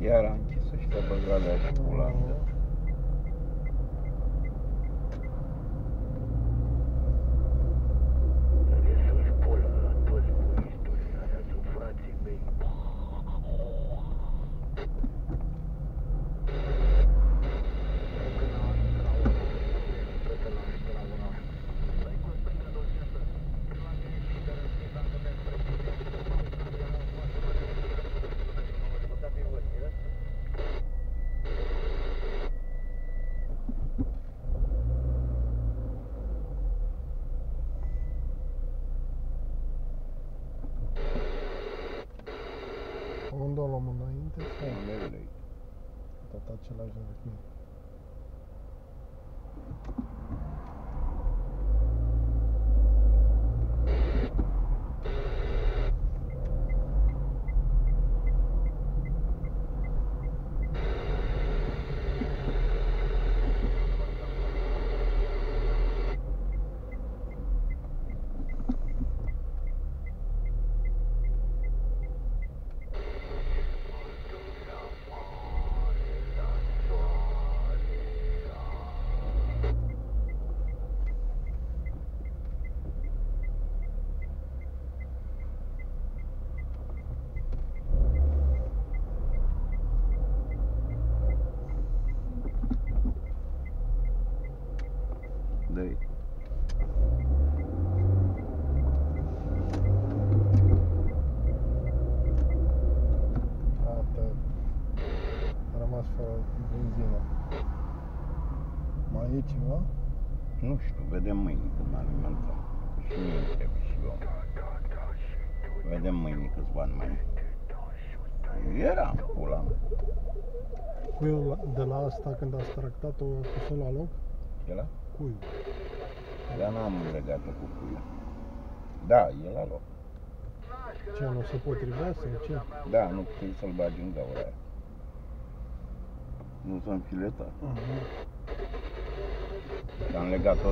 Iar a închis ăștia băgalea și culandă. Unde o luăm înainte? Unde vrei? Tot același ritm. Dă-i. Atât. A rămas fără benzină. Mai e ceva? Nu știu, vedem mâine când alimentăm. Și mie îmi trebuie și eu. Vedem mâine câți bani mai e. Era pula mea. Cuiul de la asta, când a tractat-o, a pus-o la loc? E la? Cuiul. Dar n-am legat-o cu cuia. Da, e la loc. Ce, nu se potrivea sau ce? Da, nu puteai să-l bagi în gaura aia. Nu s-a înfiletat. Am legat-o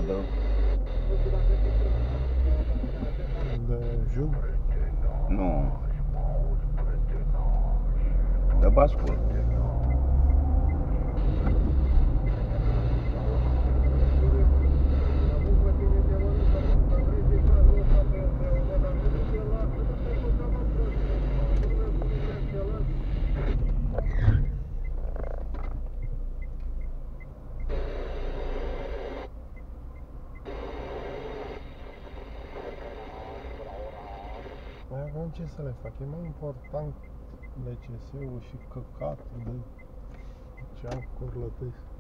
De jug? Nu. De bascul. Mai avem ce să le fac, e mai important LCS-ul și căcatul de ce am curlătesc.